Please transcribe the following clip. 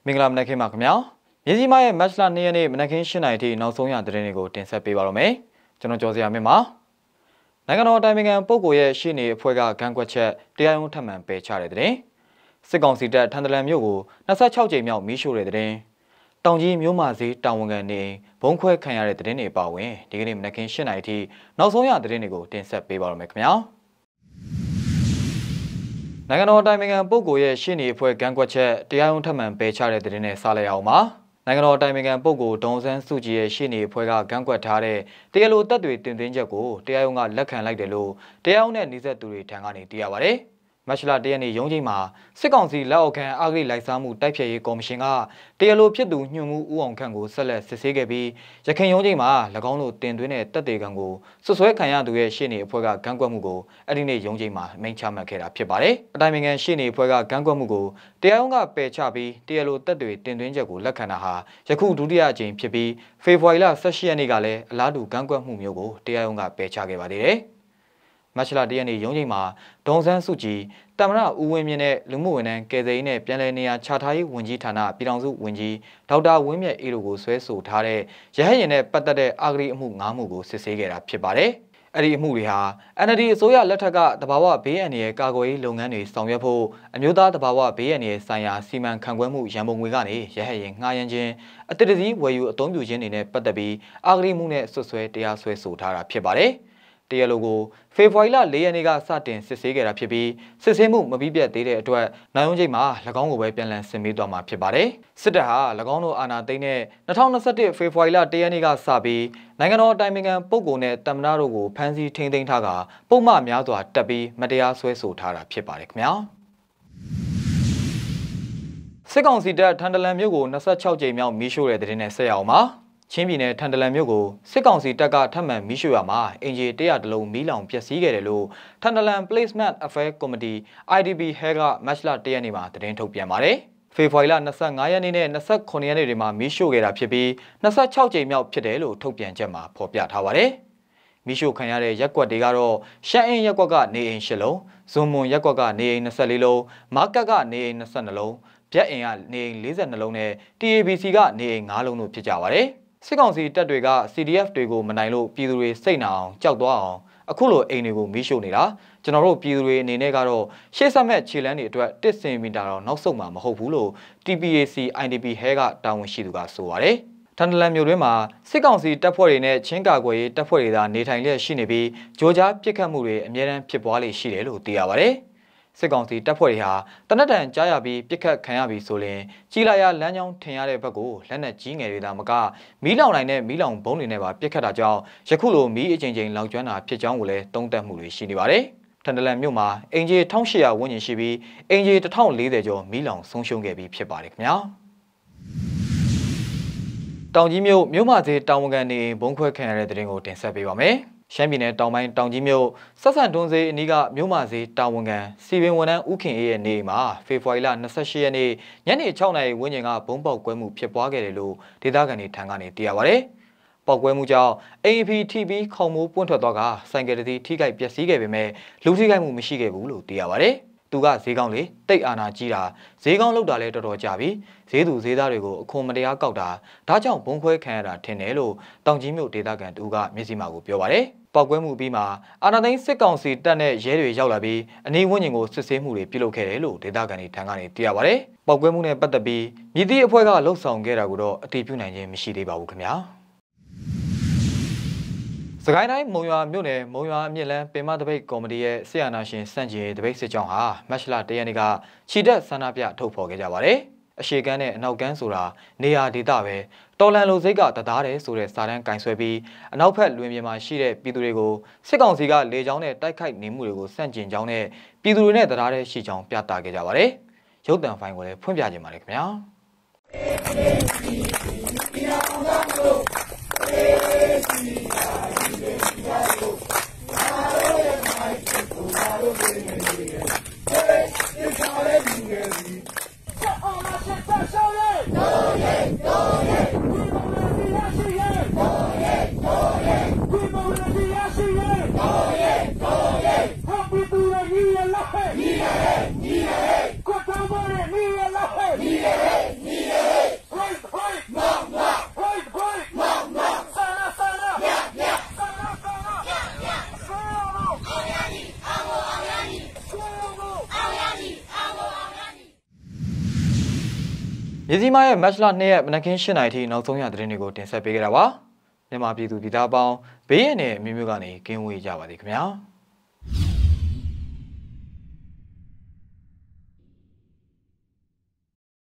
မင်္ဂလာမနက်ခင်းပါခင်ဗျာမြစည်းမရဲ့မတ်လ2ရက်နေ့မနက်ခင်း7:00နာရီထိနောက်ဆုံးရသတင်းတွေကိုတင်ဆက်ပေးပါရမယ်ကျွန်တော်ကျော်စရာမင်းပါနိုင်ငံတော်တိုင်ပင်ခံပုဂ္ဂိုလ်ရဲ့ရှေ့နေအဖွဲ့ကကန့်ကွက်ချက်တရားရုံးထပ်မံပယ်ချတဲ့သတင်းစစ်ကောင်စီတပ်ထန်တလန်မြို့ကို26ကြိမ်မြောက်မီးရှို့တဲ့သတင်းတောင်ကြီးမြို့မဈေးတာဝန်ခံနေဘုံခွဲခံရတဲ့သတင်းတွေပါဝင်ဒီကနေ့မနက်ခင်း7:00နာရီထိနောက်ဆုံးရသတင်းတွေကိုတင်ဆက်ပေးပါရမယ်ခင်ဗျာနိုင်ငံတော်တိုင်ပင်ခံပုဂ္ဂိုလ်ရဲ့ရှေ့နေအဖွဲ့ကန့်ကွက်ချက်တရားရုံးထပ်မံပယ်ချတဲ့သတင်းနဲ့စလိုက်အောင်ပါနိုင်ငံတော်တိုင်ပင်ခံပုဂ္ဂိုလ်ဒေါ်စန်းစုကြည်ရဲ့ရှေ့နေအဖွဲ့ကကန့်ကွက်ထားတဲ့တရားလိုတပ်တွေတင်သွင်းချက်ကိုတရားရုံးကလက်ခံလိုက်တယ်လို့တရားရုံးနဲ့နှိစက်သူတွေထံကနေသိရပါတယ်မတ်လ1ရက်နေ့ရုံးချိန်မှာစစ်ကောင်စီလက်အောက်ခံအဂတိလိုက်စားမှုတိုက်ဖျက်ရေးကော်မရှင်ကတရားလိုဖြစ်သူညွှန်မှုဦးအောင်ခန့်ကိုဆက်လက်စစ်ဆေးခဲ့ပြီးရခိုင်ရုံးချိန်မှာ၎င်းတို့တင်သွင်းတဲ့တပ်တွေကံကိုဆွဆွဲခံရသူရဲ့ရှေ့နေအဖွဲ့ကကန့်ကွက်မှုကိုအဲ့ဒီနေ့ရုံးချိန်မှာအမိန့်ချမှတ်ခဲ့တာဖြစ်ပါတယ်။အတိုင်ပင်ခံရှေ့နေအဖွဲ့ကကန့်ကွက်မှုကိုတရားရုံးကပယ်ချပြီးတရားလိုတပ်တွေတင်သွင်းချက်ကိုလက်ခံတာဟာယခုဒုတိယအကြိမ်ဖြစ်ပြီးဖေဖော်ဝါရီလ18ရက်နေ့ကလည်းအလားတူကန့်ကွက်မှုမျိုးကိုတရားရုံးကပယ်ချခဲ့ပါသေးတယ်။မတ်လ1ရက်နေ့ရုံးချိန်မှာဒေါ်စန်းစုကြည်တမရဦးဝင်းမြင့်နဲ့လူမှုဝန်ထမ်းကယ်ဆယ်ရေးနဲ့ပြည်내နေရာချထားရေးဝန်ကြီးဌာနပြည်ထောင်စုဝန်ကြီးဒေါက်တာဝင်းမြတ်အေးတို့ကိုဆွဲဆိုထားတဲ့ရဟတ်ယာဉ်နဲ့ပတ်သက်တဲ့အဂတိအမှု9မှုကိုစစ်ဆေးခဲ့တာဖြစ်ပါတယ်။အဲ့ဒီအမှုတွေဟာ NLD အစိုးရလက်ထက်ကတဘာဝဘေးအန္တရာယ်ကာကွယ်ရေးလုပ်ငန်းတွေဆောင်ရွက်ဖို့အမျိုးသားတဘာဝဘေးအန္တရာယ်ဆိုင်ရာစီမံခန့်ခွဲမှုရန်ပုံငွေကနေရဟတ်ယာဉ်ငှားရမ်းခြင်းအတ္တတစည်းဝယ်ယူအသုံးပြုခြင်းတွေနဲ့ပတ်သက်ပြီးအဂတိမှုနဲ့ဆွဆွဲတရားစွဲဆိုထားတာဖြစ်ပါတယ်။တရားလိုကိုဖေဖော်ဝါရီလ4ရက်နေ့ကစတင်စစ်ဆေးခဲ့တာဖြစ်ပြီးစစ်ဆေးမှုမပြီးပြတ်သေးတဲ့အတွက်နိုင်ရုံးချိန်မှာ၎င်းကိုပဲပြန်လည်ဆင်မေးသွားမှာဖြစ်ပါတယ်။စစ်တပ်ဟာ၎င်းတို့အာဏာသိမ်းတဲ့2021ဖေဖော်ဝါရီလ1ရက်နေ့ကစပြီးနိုင်ငံတော်တိုင်ပင်ခံပုဂ္ဂိုလ်နဲ့တမနာတို့ကိုဖမ်းဆီးထိန်းသိမ်းထားကပုံမှန်များစွာတက်ပြီးမတရားဆွဲဆိုထားတာဖြစ်ပါတယ်ခင်ဗျာ။စစ်ကောင်စီတပ်ထန်တလန်မြို့ကို26ကြိမ်မြောက်မီးရှို့တဲ့တဲ့နဲ့ဆက်ရအောင်ပါ။ချင်းပြည်နယ်ထန်တလန်မြို့ကိုစစ်ကောင်စီတပ်ကထပ်မံမီးရှို့ရမှာအင်ဂျီ100တလုံးမီးလောင်ပျက်စီးခဲ့တယ်လို့ထန်တလန် Placement Affair Committee IDP ဟဲကမတ်လ1ရက်နေ့မှာသတင်းထုတ်ပြန်ပါတယ်။ဖေဖော်ဝါရီလ25ရက်နေ့နဲ့29ရက်နေ့တွေမှာမီးရှို့ခဲ့တာဖြစ်ပြီး26ကြိမ်မြောက်ဖြစ်တယ်လို့ထုတ်ပြန်ချက်မှာဖော်ပြထားပါတယ်။မီးရှို့ခံရတဲ့ရက်ကွက်တွေကတော့ရှမ်းအင်းရက်ကွက်ကနေအိမ်10လုံး၊ဇွန်မွန်ရက်ကွက်ကနေအိမ်24လုံး၊မာကတ်ကနေအိမ်22လုံး၊ဗျက်အင်ကနေအိမ်42လုံးနဲ့ TABC ကနေအိမ်5လုံးတို့ဖြစ်ကြပါတယ်။စစ်ကောင်စီတပ်တွေက CDF တွေကိုမနိုင်လို့ပြည်သူတွေစိတ်နာအောင်ကြောက်သွားအောင်အခုလိုအိမ်တွေကိုမီးရှို့နေတာကျွန်တော်တို့ပြည်သူတွေအနေနဲ့ကတော့ရှေ့ဆက်မဲ့ခြေလမ်းတွေအတွက်1စင်မီတာတော့နောက်ဆုတ်မှာမဟုတ်ဘူးလို့ TPAC IDP ဟဲကတာဝန်ရှိသူကဆိုပါတယ်ထန်တလန်မြို့တွင်းမှာစစ်ကောင်စီတပ်ဖွဲ့တွေနဲ့ချင်းကာကွယ်ရေးတပ်ဖွဲ့တွေသာနေထိုင်လျက်ရှိနေပြီးဂျိုကြားပစ်ခတ်မှုတွေအများအားဖြစ်ပွားလေရှိတယ်လို့သိရပါတယ်စစ်ကောင်စီတပ်ဖွဲ့တွေဟာတနက်တန်ကြားရပြီးပြစ်ခတ်ခံရပြီးဆိုရင်ကြီးလာရလမ်းကြောင်းထင်ရတဲ့ဘက်ကိုလက်နက်ကြီးငယ်တွေသာမကမီးလောင်နိုင်တဲ့မီးလောင်ဘုံတွေနဲ့ပါပြစ်ခတ်တာကြောင့်ယခုလိုမီးအကြိမ်ကြိမ်လောင်ကျွမ်းတာဖြစ်ကြောင်းကိုလည်းသုံးသပ်မှုတွေရှိနေပါတယ်။ထန်တလန်မြို့မှာအင်ဂျီ1800ဝန်းကျင်ရှိပြီးအင်ဂျီ1040ကျော်မီးလောင်ဆုံးရှုံးခဲ့ပြီးဖြစ်ပါတယ်ခင်ဗျာ။တောင်ကြီးမြို့မဈေးတာဝန်ခံနေဘုံခွဲခံရတဲ့တဲ့ရင်ကိုတင်ဆက်ပေးပါမယ်။ရှမ်းပြည်နယ်တောင်ပိုင်းတောင်ကြီးမြို့ဆက်ဆန်တွန်းစေးအနီးကမြို့မဈေးတာဝန်ခံစီပင်ဝန်ထမ်းဦးခင်အေးရဲ့နေမှာဖေဖော်ဝါရီလ28ရက်နေ့ညနေ6နာရီဝန်းကျင်ကဘုံပေါက်ကွဲမှုဖြစ်ပွားခဲ့တယ်လို့ဒေသခံတွေထံကနေသိရပါဗျ။ပေါက်ကွဲမှုကြောင့်အိမ်ဖီပြီးခေါင်မိုးပွင့်ထွက်သွားကဆိုင်ကယ်တစ်စီးထိခိုက်ပျက်စီးခဲ့ပေမဲ့လူထိခိုက်မှုမရှိခဲ့ဘူးလို့သိရပါဗျ။သူကဈေးကောင်းလေတိတ်အာနာကြီးတာဈေးကောင်းလောက်တာလဲတော်တော်ကြာပြီဈေးသူဈေးသားတွေကိုအခွန်မတရားကောက်တာဒါကြောင့်ဘုံခွဲခံရတာထင်တယ်လို့တောင်ကြီးမြို့ဒေသခံတူကမျက်စိမှောက်ကိုပြောပါတယ်ပောက်ကွဲမှုပြီးမှာအာဏာသိမ်းစစ်ကောင်စီတပ်နဲ့ရဲတွေရောက်လာပြီးအနီးဝန်းကျင်ကိုစစ်ဆေးမှုတွေပြုလုပ်ခဲ့တယ်လို့ဒေသခံတွေထံကနေသိရပါတယ်ပောက်ကွဲမှုနဲ့ပတ်သက်ပြီးမြစ်တီးအဖွဲ့ကလှုပ်ဆောင်ခဲ့တာကိုတော့အတည်ပြုနိုင်ခြင်းမရှိသေးပါဘူးခင်ဗျာစကိုင်းတိုင်းမုံရွာမြို့နယ်မုံရွာအမြင့်လန်းပင်မတပိတ်ကော်မတီရဲ့ဆရာနာရှင်စန့်ကျင်တပိတ်စစ်ကြောင်းဟာမတ်လ1ရက်နေ့ကခြိတက်ဆန္ဒပြထုတ်ဖော်ခဲ့ကြပါတယ်။အရှေ့ကမ်းနဲ့အနောက်ကမ်းဆိုတာနေရာဒေသပဲတော်လန်လိုစိတ်ကတသားတယ်ဆိုတဲ့စာတမ်းကင်ဆွဲပြီးအနောက်ဘက်လွင်ပြင်မှာရှိတဲ့ပြည်သူတွေကိုစစ်ကောင်စီကလေကြောင်းနဲ့တိုက်ခိုက်နေမှုတွေကိုစန့်ကျင်ကြောင်းနဲ့ပြည်သူတွေနဲ့တရားတဲ့ရှိကြောင်းပြသခဲ့ကြပါတယ်။ရုပ်သံဖိုင်ကိုလည်းဖွင့်ပြခြင်းပါတယ်ခင်ဗျာ။你မြစည်းမရဲ့မတ်လ2ရက်မနက်ခင်း8:00နာရီထိနောက်ဆုံးရသတင်းတွေကိုတင်ဆက်ပေးကြတာပါမြန်မာပြည်သူပြည်သားပေါင်းဘေးရန်နဲ့မျိုးမျိုးကနေကင်းဝေးကြပါသည်ခင်ဗျာ